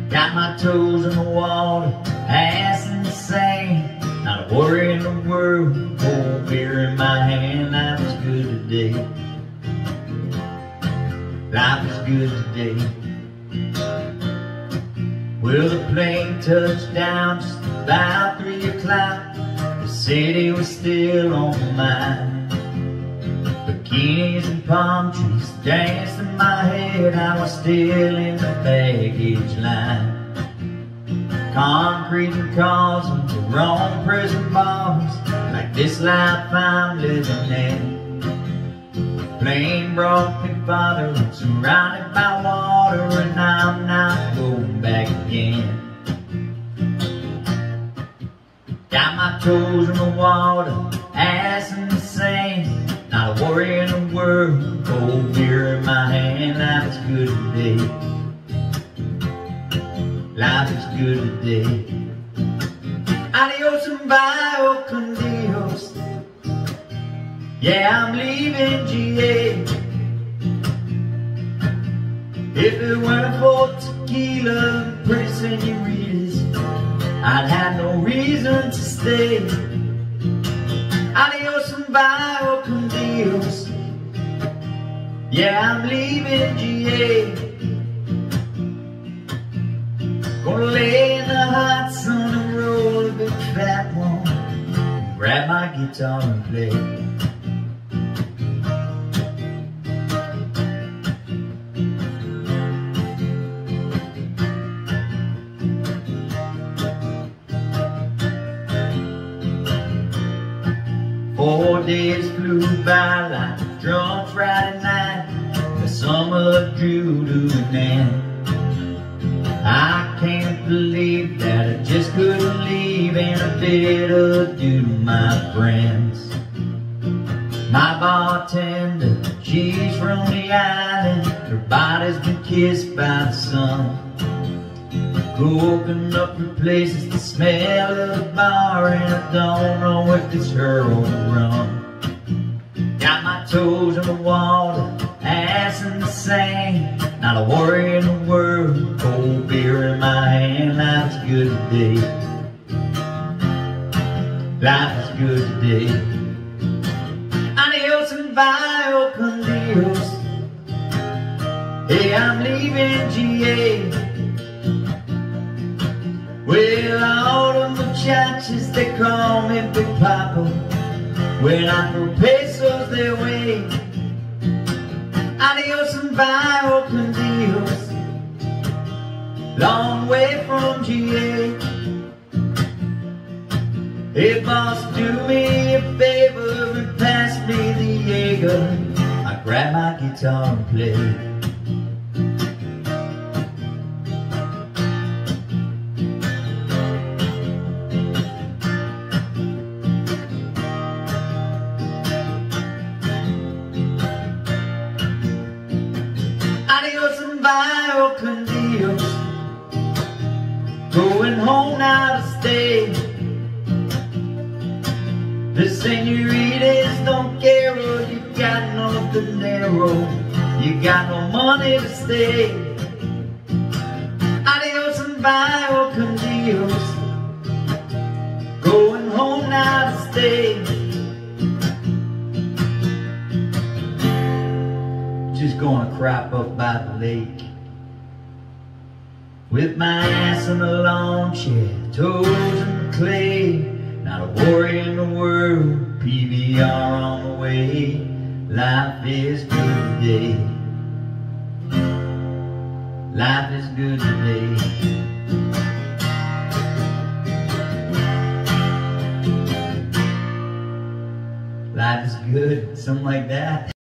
Got my toes in the water, ass in the sand. Not a worry in the world, cold beer in my hand. Life is good today. Life is good today. Well, the plane touched down just about 3 o'clock. The city was still on my mind. Bikinis and palm trees danced in my head. I was still in the baggage line. Concrete and cars and the wrong prison bars, like this life I'm living in. Plane brought me farther, I'm surrounded by water, and I'm not going back again. Got my toes in the water, ass in the sand. Not a worry in the world, cold beer in my hand. Life is good today. Life is good today. Adios and bye, con Dios. Yeah, I'm leaving GA. If it weren't for tequila and pretty senoritas, I'd have no reason to stay. Adios and bye, con Dios. Yeah, I'm leaving GA. Gonna lay in the hot sun and roll a big fat one, grab my guitar and play. 4 days flew by like a drunk Friday night. The summer drew to an end. I can't believe that I just couldn't leave, and a bit adieu to my friends. My bartender, she's from the island. Her body's been kissed by the sun. Open up her places, the smell of the bar, and I don't know if it's her on the run. Got my toes in the water, ass in the sand. Not a worry in the world, cold beer in my hand. Life is good today. Life is good today. Adios and bye, con Dios. Hey, I'm leaving GA. Well, all the muchachos, they call me Big Papa. When I throw pesos their way. Adios and bye, con Dios. Long way from GA. Hey boss, do me a favor and pass me the Jaeger. I grab my guitar and play. Adios and bye, con Dios. Going home now to stay. The senoritas don't care, oh, you got no dinero. You got no money to stay. Adios and bye, con Dios. Going home now to stay. Just gonna crop up by the lake, with my ass in the lawn chair, toes in the clay. Not a worry in the world, PBR on the way. Life is good today. Life is good today. Life is good, something like that.